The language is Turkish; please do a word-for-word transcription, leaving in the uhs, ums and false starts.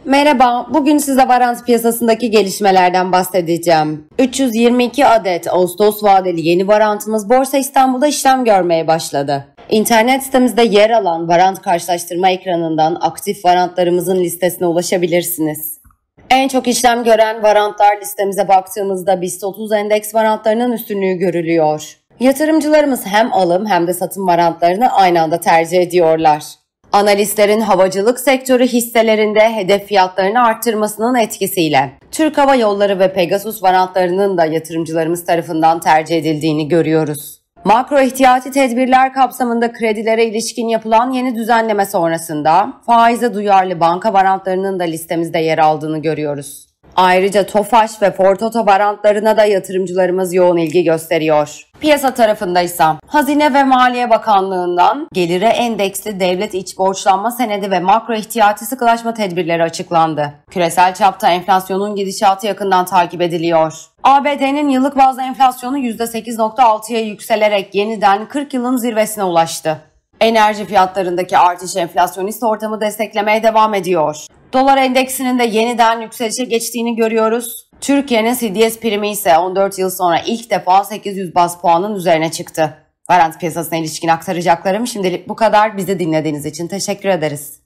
Merhaba, bugün size varant piyasasındaki gelişmelerden bahsedeceğim. üç yüz yirmi iki adet Ağustos vadeli yeni varantımız Borsa İstanbul'da işlem görmeye başladı. İnternet sitemizde yer alan varant karşılaştırma ekranından aktif varantlarımızın listesine ulaşabilirsiniz. En çok işlem gören varantlar listemize baktığımızda BIST otuz endeks varantlarının üstünlüğü görülüyor. Yatırımcılarımız hem alım hem de satım varantlarını aynı anda tercih ediyorlar. Analistlerin havacılık sektörü hisselerinde hedef fiyatlarını arttırmasının etkisiyle Türk Hava Yolları ve Pegasus varantlarının da yatırımcılarımız tarafından tercih edildiğini görüyoruz. Makro ihtiyati tedbirler kapsamında kredilere ilişkin yapılan yeni düzenleme sonrasında faize duyarlı banka varantlarının da listemizde yer aldığını görüyoruz. Ayrıca TOFAŞ ve Fortoto varantlarına da yatırımcılarımız yoğun ilgi gösteriyor. Piyasa tarafında ise Hazine ve Maliye Bakanlığı'ndan gelire endeksli devlet iç borçlanma senedi ve makro ihtiyati sıkılaşma tedbirleri açıklandı. Küresel çapta enflasyonun gidişatı yakından takip ediliyor. A B D'nin yıllık bazda enflasyonu yüzde sekiz virgül altıya yükselerek yeniden kırk yılın zirvesine ulaştı. Enerji fiyatlarındaki artış enflasyonist ortamı desteklemeye devam ediyor. Dolar endeksinin de yeniden yükselişe geçtiğini görüyoruz. Türkiye'nin C D S primi ise on dört yıl sonra ilk defa sekiz yüz baz puanın üzerine çıktı. Varant piyasasına ilişkin aktaracaklarım şimdilik bu kadar. Bizi dinlediğiniz için teşekkür ederiz.